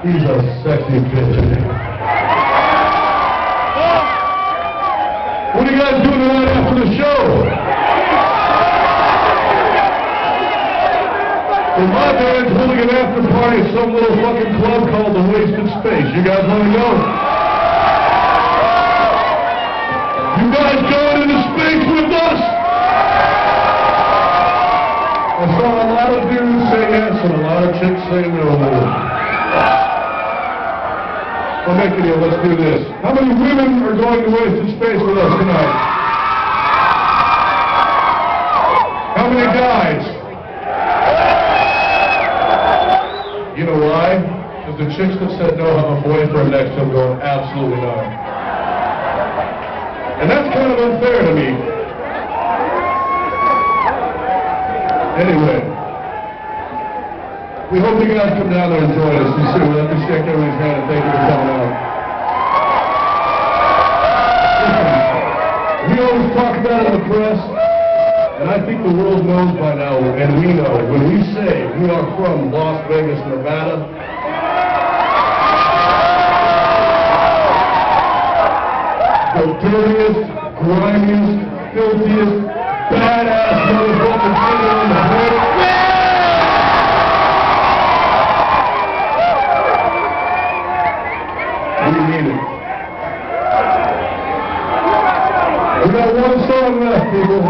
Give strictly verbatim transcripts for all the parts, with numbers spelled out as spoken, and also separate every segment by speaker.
Speaker 1: He's a sexy bitch. What are you guys doing tonight after the show? Well, my band's holding an after party at some little fucking club called the Wasted Space. You guys want to go? You guys going into space with us? I saw a lot of dudes say yes and a lot of chicks say no. I'll make it here. Let's do this. How many women are going to Wasted Space with us tonight? How many guys? You know why? Because the chicks that said no have a boyfriend next to them going, absolutely not. And that's kind of unfair to me. Anyway, we hope you guys come down there and join us. Sincerely, let me shake everybody's hand and thank you for coming out. Listen, we always talk about it in the press, and I think the world knows by now, and we know, when we say we are from Las Vegas, Nevada, the dirtiest, grimiest, filthiest, badass motherfucking city on the planet. We mean it. We got one song left, people.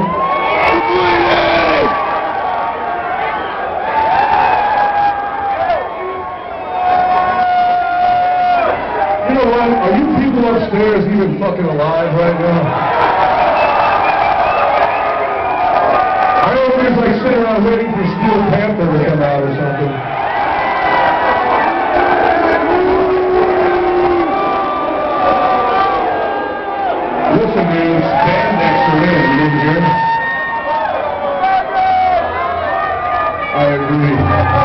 Speaker 1: You know what? Are you people upstairs even fucking alive right now? I don't think it's like sitting around waiting for Steel Panther to come out or something. Listen, dude, spandex are in, you didn't hear? I agree.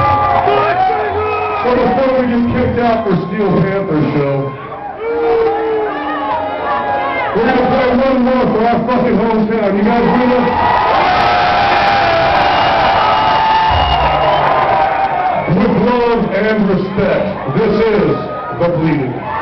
Speaker 1: So before we get kicked out for Steel Panther show, we're going to play one more for our fucking hometown. You guys with us? With love and respect, this is The Bleeding.